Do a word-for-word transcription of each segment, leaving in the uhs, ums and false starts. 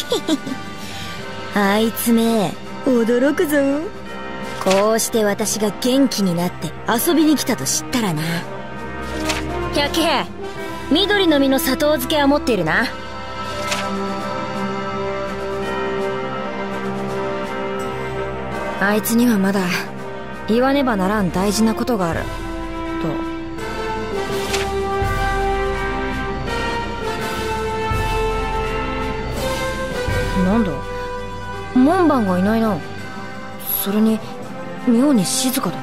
あいつめ驚くぞ。こうして私が元気になって遊びに来たと知ったらな。百平、緑の実の砂糖漬けは持っているな。あいつにはまだ言わねばならん大事なことがあると。なんだ、門番がいないな。それに妙に静かだ。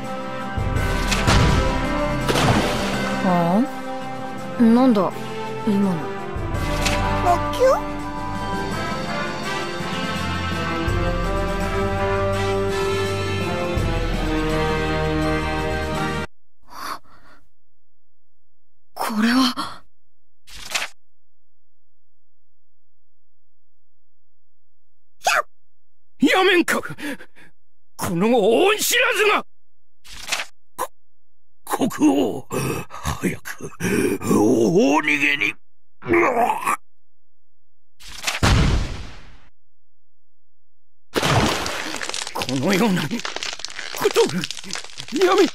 ああ、なんだ今の。 おきゅこれは。 やめんか、この恩知らずが。こ国王、早くお逃げに。このようなことをやめ。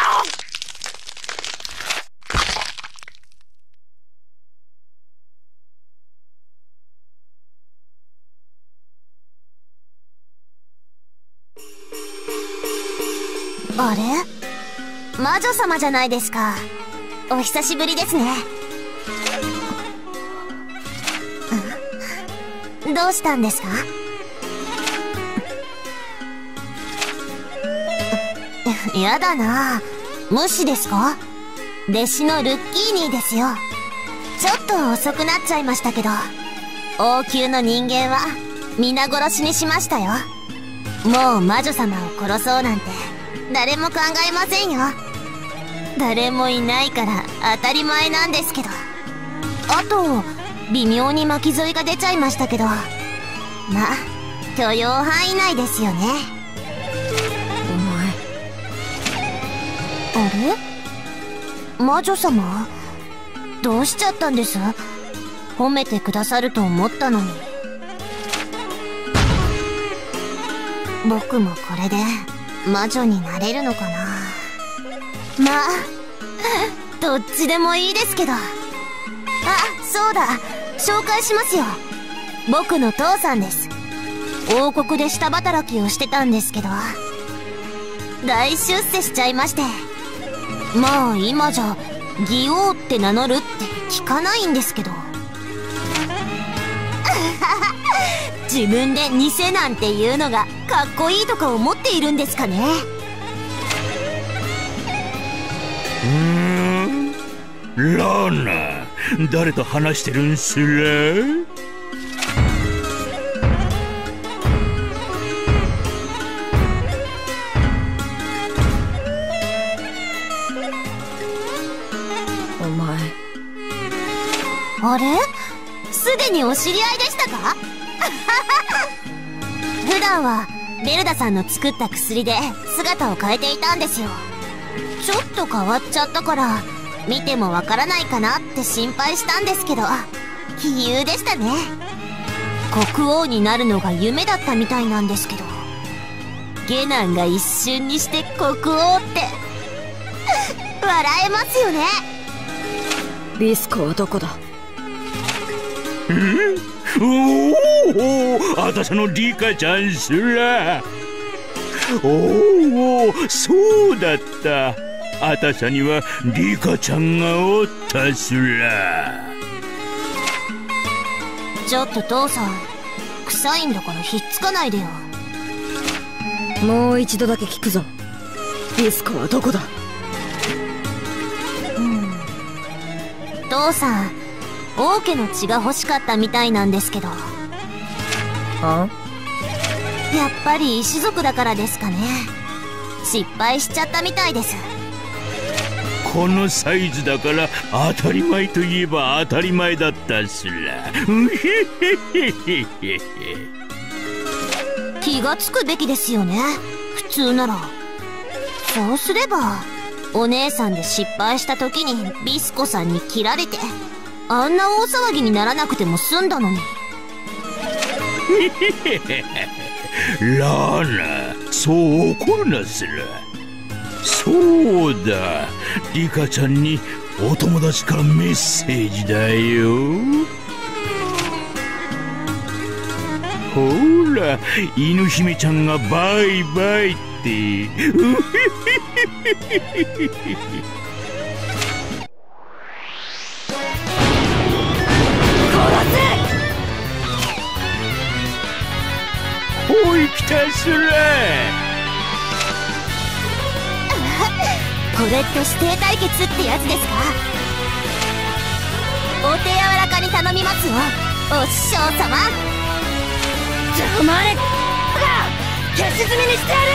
あれ？魔女様じゃないですか。お久しぶりですね。どうしたんですか？やだな。無視ですか？弟子のルッキーニーですよ。ちょっと遅くなっちゃいましたけど、王宮の人間は皆殺しにしましたよ。もう魔女様を殺そうなんて誰も考えませんよ。誰もいないから当たり前なんですけど。あと微妙に巻き添えが出ちゃいましたけど、まあ許容範囲内ですよね。 お前、 あれ？魔女様どうしちゃったんです？褒めてくださると思ったのに。僕もこれで魔女になれるのかな。まあどっちでもいいですけど。あ、そうだ、紹介しますよ。僕の父さんです。王国で下働きをしてたんですけど、大出世しちゃいまして、まあ今じゃ義王って名乗るって聞かないんですけど。自分で偽なんていうのがかっこいいとか思っているんですかね。 うーん、ラーナ、誰と話してるんすら？ お前。 あれ？すでにお知り合いでしたか？普段はベルダさんの作った薬で姿を変えていたんですよ。ちょっと変わっちゃったから見てもわからないかなって心配したんですけど、杞憂でしたね。国王になるのが夢だったみたいなんですけど、下男が一瞬にして国王って笑えますよね。 ビスコはどこだ？ ん？おお、あたしのリカちゃんすら。おお、そうだった。あたしにはリカちゃんがおったすら。 ちょっと父さん、臭いんだからひっつかないでよ。 もう一度だけ聞くぞ。ビスコはどこだ？ うん、父さん、王家の血が欲しかったみたいなんですけど。 あ？ やっぱり石族だからですかね。失敗しちゃったみたいです。 このサイズだから当たり前といえば当たり前だったすら。うへへへへへ。 気がつくべきですよね、普通なら。そうすればお姉さんで失敗した時にビスコさんに切られてあんな大騒ぎにならなくても済んだのに。 ラーナ、そう怒るなすら。そうだ、リカちゃんにお友達からメッセージだよ。ほら、犬姫ちゃんがバイバイって。おい、来たすら。 これって指定対決ってやつですか？お手柔らかに頼みますよ、お師匠様。 黙れ！消し済みにしてやる！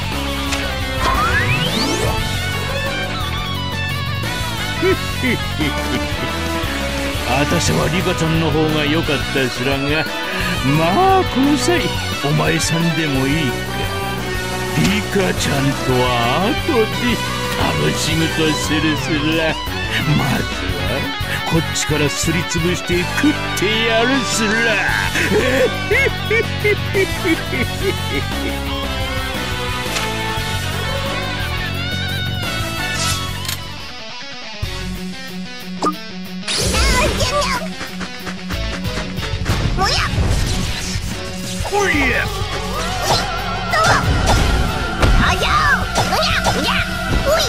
あたしはリカちゃんの方が良かったすらが、まあこの際お前さんでもいいか。リカちゃんとは後で楽しむとするすら。まずはこっちからすりつぶして食ってやるすら。おりゃ！ あやー！うにゃうにゃ！おい！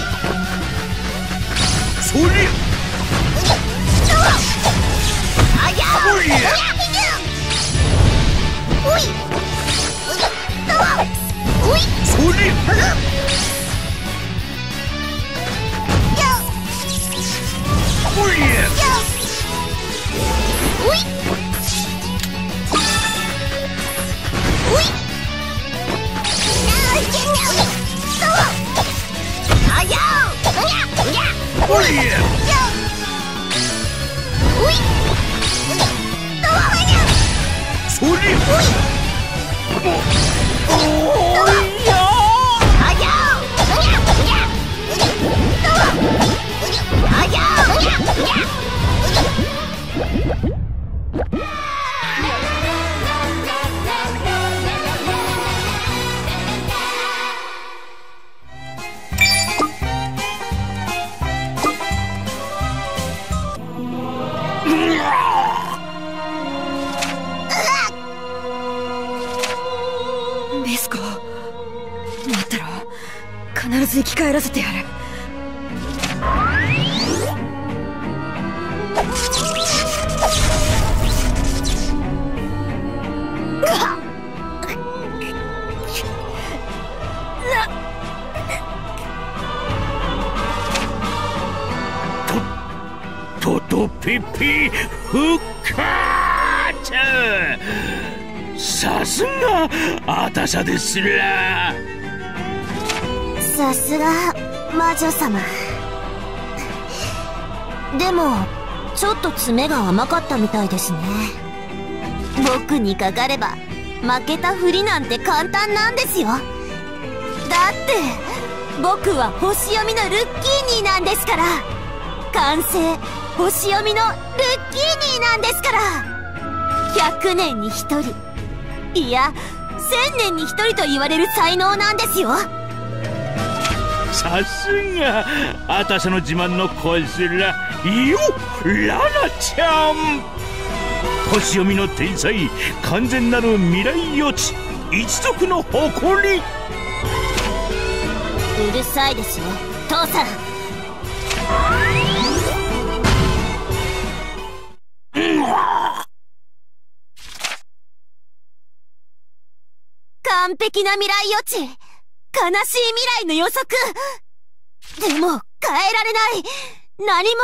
そりゃ！ あやー！ おりゃ！ おい！おい！ そりゃ！おりゃ！ おい！おい！あやー！うにゃうにゃ！ おりゃ！ おい！ そりゃ！ おいよ！あやー！うにゃうにゃ！あやー！うにゃうにゃ！ ベスコ、待ったろ。必ず生き返らせてやる。 トトピピ復活！さすがあたしゃですら。 さすが魔女様。でもちょっと詰めが甘かったみたいですね。僕にかかれば負けたふりなんて簡単なんですよ。だって僕は星読みのルッキーニーなんですから。完成星読みのルッキーニーなんですから。ひゃくねんにひとり、いやせんねんにひとりと言われる才能なんですよ。 さすがあたしゃの自慢の子すら。よっ、ラナちゃん、星読みの天才、完全なる未来予知、一族の誇り。 うるさいですよ父さん。完璧な未来予知、悲しい未来の予測。でも変えられない、何も変わらなか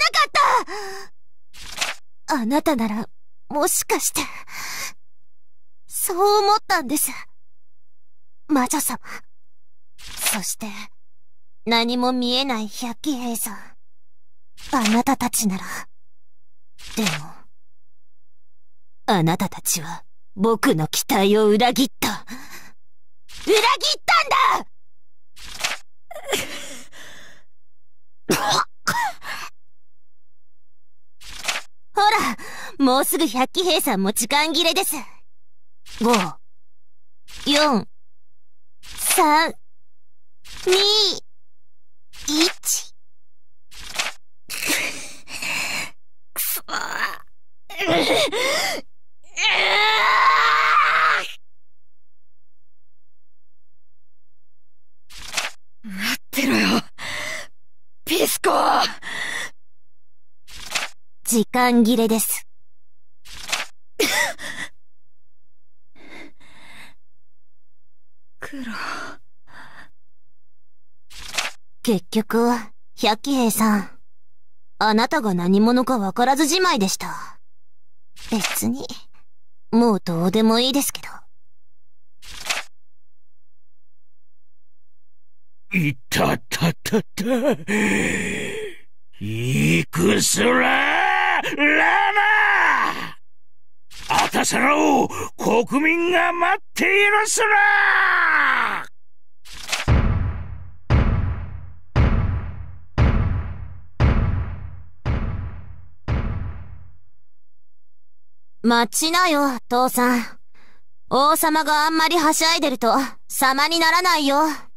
った。あなたならもしかしてそう思ったんです、魔女様。そして何も見えない百鬼兵さん、あなたたちなら。でもあなたたちは僕の期待を裏切った。裏切ったんだほら、もうすぐ百鬼兵さんも時間切れです。 ご、よん、さん、に、いち。 くそー。待ってろよ、ピスコ。 時間切れです。 クロ。 結局、百鬼兵さん、あなたが何者かわからずじまいでした。別に、もうどうでもいいですけど。 いたたたた。いくすら、ラマ！あたさらを国民が待っているすら！ 待ちなよ、父さん。王様があんまりはしゃいでると、様にならないよ。